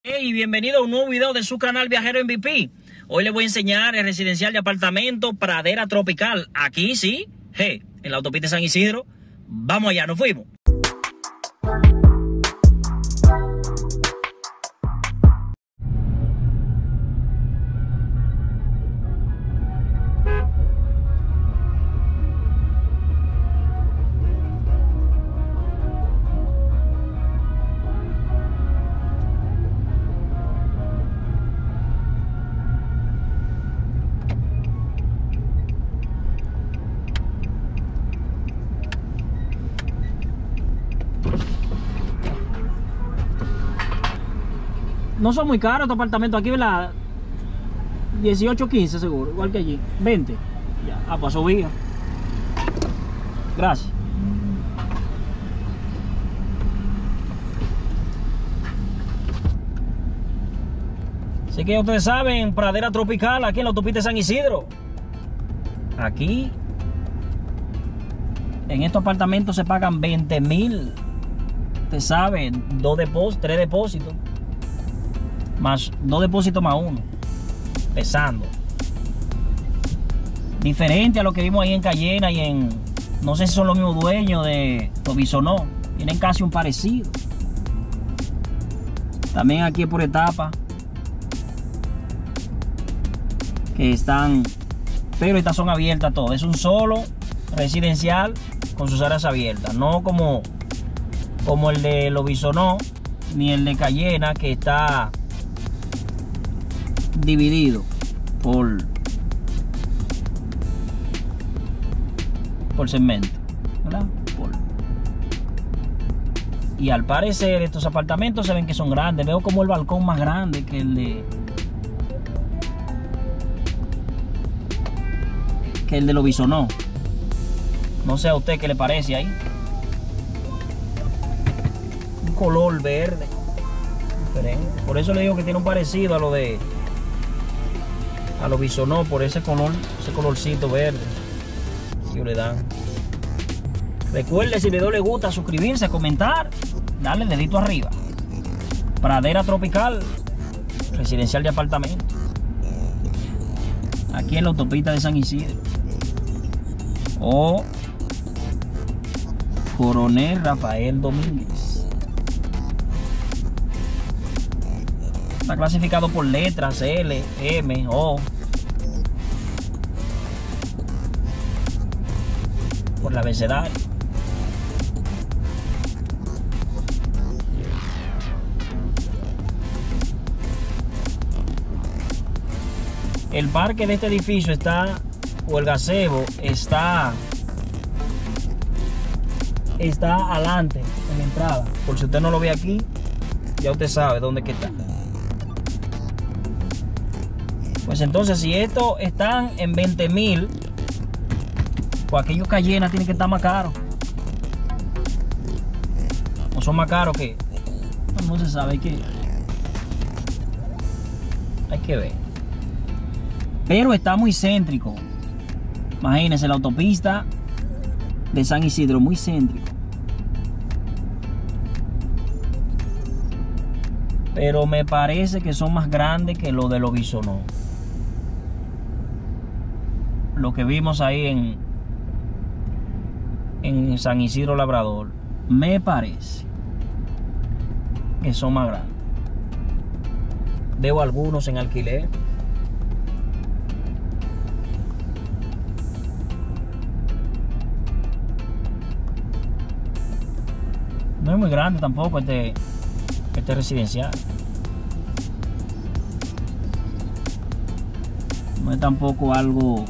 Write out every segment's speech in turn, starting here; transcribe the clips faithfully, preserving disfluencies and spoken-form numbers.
Hey, bienvenido a un nuevo video de su canal Viajero M V P. Hoy les voy a enseñar el residencial de apartamento Pradera Tropical. Aquí sí, hey, en la autopista San Isidro. Vamos allá, nos fuimos. No son muy caros estos apartamentos aquí, ¿verdad? dieciocho, quince seguro, igual que allí. veinte. Ya, ah, pues subía. Gracias. Así que ustedes saben, Pradera Tropical, aquí en la autopista de San Isidro. Aquí, en estos apartamentos se pagan veinte mil. Ustedes saben, dos depósitos, tres depósitos. Más dos depósitos más uno, pesando. Diferente a lo que vimos ahí en Cayena y en, no sé si son los mismos dueños de Tobisonó, tienen casi un parecido. También aquí por etapa, que están, pero estas son abiertas todas. Es un solo residencial con sus áreas abiertas, no como, como el de Tobisonó ni el de Cayena, que está dividido por por segmento, ¿verdad? Por, y al parecer estos apartamentos se ven que son grandes. Veo como el balcón más grande que el de que el de Tobisonó. No sé a usted qué le parece ahí. Un color verde diferente. Por eso le digo que tiene un parecido a lo de a lo Tobisonó, por ese color, ese colorcito verde que le dan. Recuerde, si el video le gusta, suscribirse, comentar, darle el dedito arriba. Pradera Tropical, residencial de apartamento, aquí en la autopista de San Isidro. O Coronel Rafael Domínguez. Está clasificado por letras L, M, O. Por el abecedario. El parque de este edificio está, o el gazebo está, está adelante en la entrada. Por si usted no lo ve aquí, ya usted sabe dónde que está. Pues entonces, si estos están en veinte mil, pues aquellos Cayena tienen que estar más caros. O son más caros que... No, no se sabe, hay que... Hay que ver. Pero está muy céntrico. Imagínense, la autopista de San Isidro, muy céntrico. Pero me parece que son más grandes que lo de Tobisonó. Lo que vimos ahí en, en San Isidro Labrador, me parece que son más grandes. Veo algunos en alquiler. No es muy grande tampoco este, este residencial. No es tampoco algo...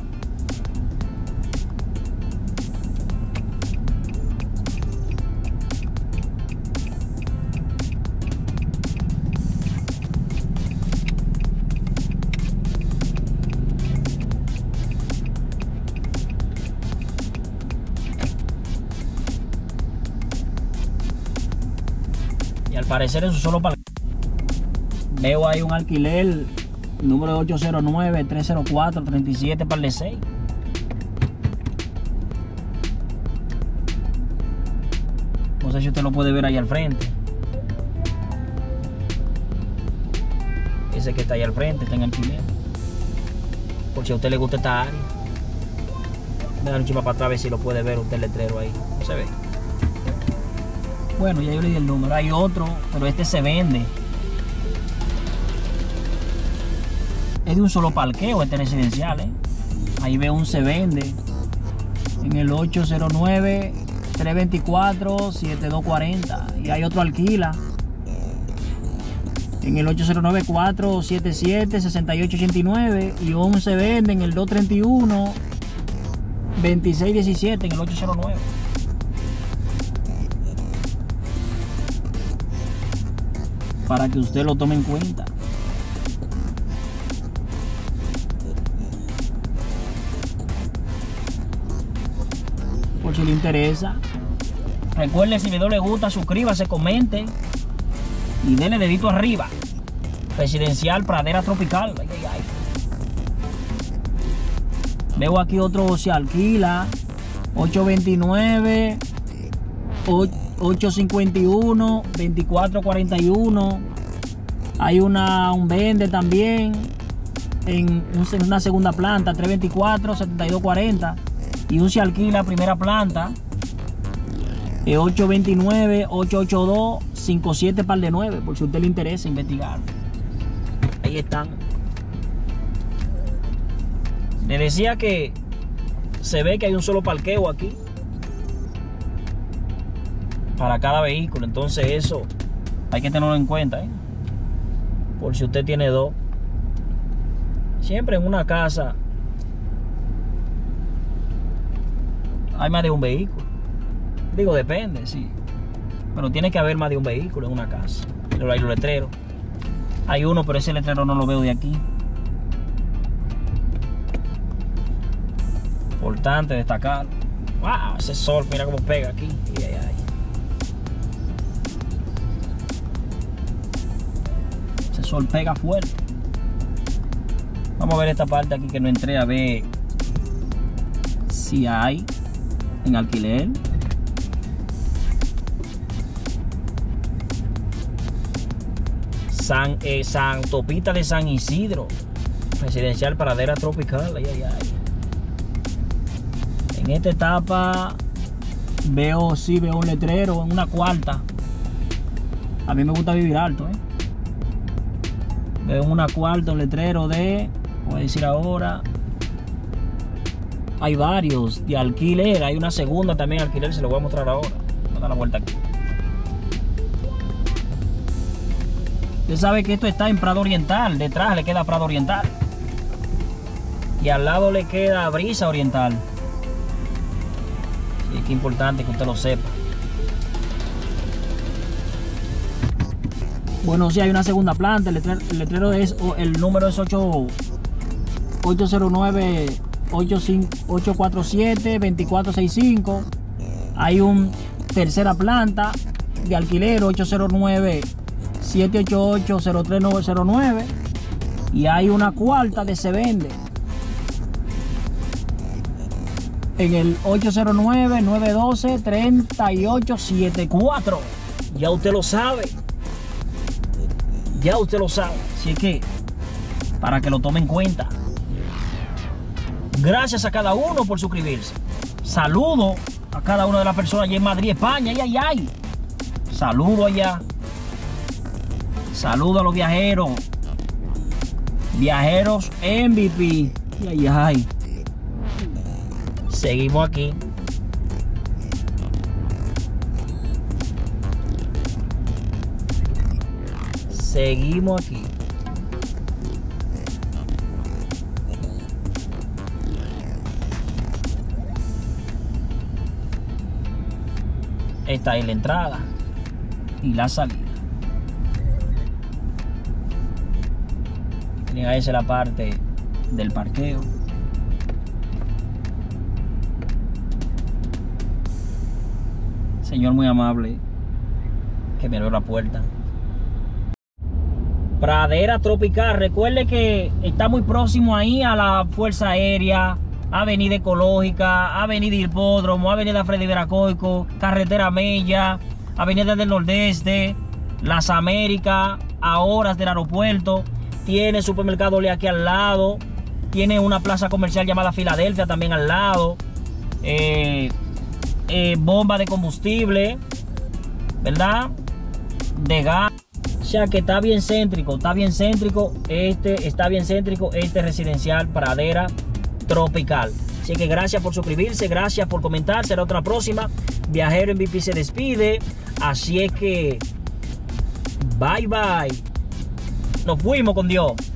Y al parecer eso solo para... Veo ahí un alquiler número ocho cero nueve, tres cero cuatro, tres siete para el seis. No sé si usted lo puede ver ahí al frente. ese que está ahí al frente está en alquiler. Por si a usted le gusta esta área. Me da un chima para atrás a ver si lo puede ver usted el letrero ahí. ¿No se ve? Bueno, ya yo le di el número. Hay otro, pero este se vende. Es de un solo parqueo este residencial, ¿eh? Ahí veo un se vende en el ocho cero nueve, tres dos cuatro, siete dos cuatro cero. Y hay otro alquila en el ocho cero nueve, cuatro siete siete, seis ocho ocho nueve. Y un se vende en el dos tres uno, veintiséis diecisiete en el ocho cero nueve. Para que usted lo tome en cuenta. Por si le interesa. Recuerde, si el video le gusta, suscríbase, comente y denle dedito arriba. Residencial Pradera Tropical. Ay, ay, ay. Veo aquí otro se alquila. ocho dos nueve, ocho cinco uno, veinticuatro cuarenta y uno. Hay una, un vende también en una segunda planta, tres veinticuatro, setenta y dos cuarenta. Y un se alquila primera planta, ocho dos nueve, ocho ocho dos, cinco siete par de nueve, por si a usted le interesa investigar. Ahí están. Le decía que se ve que hay un solo parqueo aquí para cada vehículo, entonces eso hay que tenerlo en cuenta, ¿eh? Por si usted tiene dos. Siempre en una casa hay más de un vehículo. Digo, depende, sí. Pero tiene que haber más de un vehículo en una casa. Pero hay los letreros. Hay uno, pero ese letrero no lo veo de aquí. Importante destacar. Wow, ese sol, mira cómo pega aquí. Ay, ay, ay. Ese sol pega fuerte. Vamos a ver esta parte aquí que no entré a ver si hay en alquiler. San, eh, San Topita de San Isidro, residencial Pradera Tropical. Ay, ay, ay. En esta etapa veo, sí, veo un letrero en una cuarta. A mí me gusta vivir alto, ¿eh? Veo en una cuarta un letrero de, voy a decir ahora, hay varios de alquiler. Hay una segunda también alquiler, se lo voy a mostrar ahora. Voy a dar la vuelta aquí. Usted sabe que esto está en Prado Oriental. Detrás le queda Prado Oriental y al lado le queda Brisa Oriental. Sí, es importante que usted lo sepa. Bueno, sí, hay una segunda planta. El letrero, el letrero es, el número es ocho cero nueve, ocho cuatro siete, dos cuatro seis cinco. Hay un tercera planta de alquiler, ocho cero nueve, siete ocho ocho, cero tres nueve cero nueve. Y hay una cuarta de se vende en el ocho cero nueve, nueve uno dos, tres ocho siete cuatro. Ya usted lo sabe. Ya usted lo sabe. Así que, para que lo tome en cuenta. Gracias a cada uno por suscribirse. Saludo a cada una de las personas allá en Madrid, España. Ay, ay, ay. Saludo allá. Saludo a los viajeros. Viajeros M V P. Ay, ay, ay. Seguimos aquí. Seguimos aquí. Esta es la entrada y la salida. Miren, esa es la parte del parqueo. Señor muy amable que me abrió la puerta. Pradera Tropical, recuerde que está muy próximo ahí a la Fuerza Aérea, Avenida Ecológica, Avenida Hipódromo, Avenida Freddy Veracoico, Carretera Mella, Avenida del Nordeste, Las Américas, a horas del aeropuerto. tiene supermercado Lea aquí al lado, tiene una plaza comercial llamada Filadelfia también al lado, eh, eh, bomba de combustible, ¿verdad? De gas. O sea que está bien céntrico, está bien céntrico, este está bien céntrico, este residencial Pradera Tropical. Así que gracias por suscribirse, gracias por comentar, será otra próxima. Viajero M V P se despide, así es que bye bye. Nos fuimos con Dios.